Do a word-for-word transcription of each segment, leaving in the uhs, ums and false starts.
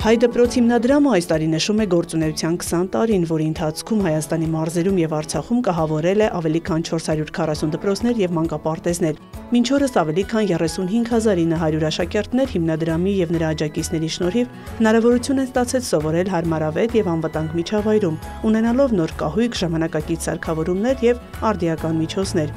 Հայ դպրոց հիմնադրամը այս տարի նշում է գործունեության քսան տարին, որի ընթացքում Հայաստանի մարզերում եւ Արցախում կահավորել է ավելի քան չորս հարյուր քառասուն դպրոցներ եւ մանկապարտեզներ։ Մինչ օրս ավելի քան երեսունհինգ հազար ինը հարյուր աշակերտներ հիմնադրամի եւ նրա աջակիցների շնորհիվ հնարավորություն են ստացել սովորել հարմարավետ եւ անվտանգ միջավայրում, ունենալով նոր կահույք, ժամանակակից սարքավորումներ եւ արդիական միջոցներ։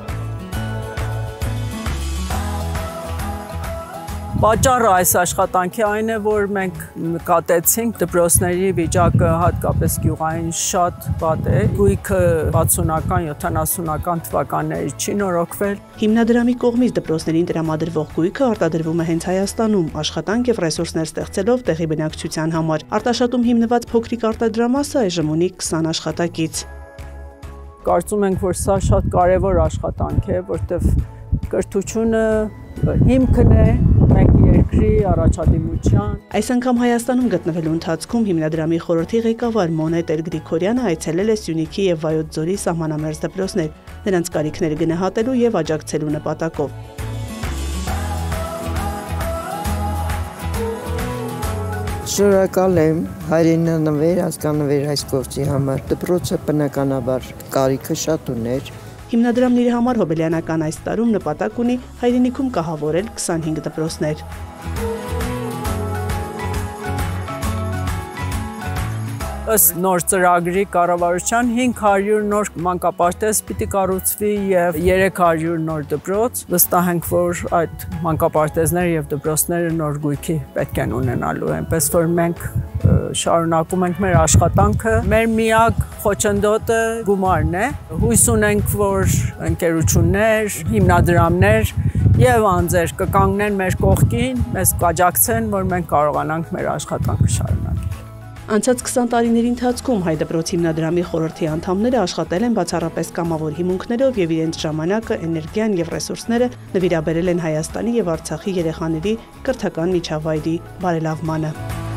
Պատճառը այս աշխատանքի այն է, որ մենք նկատեցինք դպրոցների վիճակը հատկապես գյուղային շատ վատ է, գույքը վաթսունական յոթանասունական թվականների չի նորոգվել։ Հիմնադրամի կողմից դպրոցներին տրամադրվող գույքը արտադրվում է հենց Հայաստանում, աշխատանք եւ ռեսուրսներ ստեղծելով տեղի բնակչության համար։ Արտաշատում հիմնված փոքրիկ արտադրամասը այժմ ունի քսան աշխատակից։ Կարծում ենք, որ սա շատ կարևոր աշխատանք է, որտեղ կրթությունը հիմքն է մենք երկրի առաջադիմության։ Այս անգամ Հայաստանում գտնվելու ընթացքում հիմնադրամի խորհրդի ղեկավար Տեր Գրիգորյանը այցելել է Սյունիքի եւ Վայոց ձորի սահմանամերձ դպրոցներ, նրանց կարիքները գնահատելու եւ աջակցելու նպատակով։ Շնորհակալ եմ հայրենանվեր, ազգանվեր այս գործի համար։ Դպրոցը բնականաբար կարիքը շատ ուներ։ Հիմնադրամն իր համար հոբելյանական այս տարում նպատակ ունի հայրենիքում կահավորել քսանհինգ դպրոցներ։ Ըստ նոր ծրագրի կառավարության հինգ հարյուր նոր մանկապարտեզ պիտի կառուցվի եւ երեք հարյուր նոր դպրոց։ Վստահ ենք, որ այդ մանկապարտեզները եւ դպրոցները նոր գույքի պետք են ունենալու, այնպես որ մենք շարունակում ենք մեր աշխատանքը։ Մեր միակ խոչընդոտը գումարն է։ Հույս ունենք, որ ընկերություններ, հիմնադրամներ եւ անձեր կկանգնեն մեր կողքին, մեզ կաջակցեն, որ մենք կարողանանք մեր աշխատանքը շարունակել։ Անցած քսան տարիների ընթացքում Հայ դպրոց հիմնադրամի խորհրդի անդամները աշխատել են բացառապես կամավոր հիմունքներով եւ իրենց ժամանակը, էներգիան եւ ռեսուրսները նվիրաբերել են Հայաստանի եւ Արցախի երեխաների կրթական միջավայրի բարելավմանը։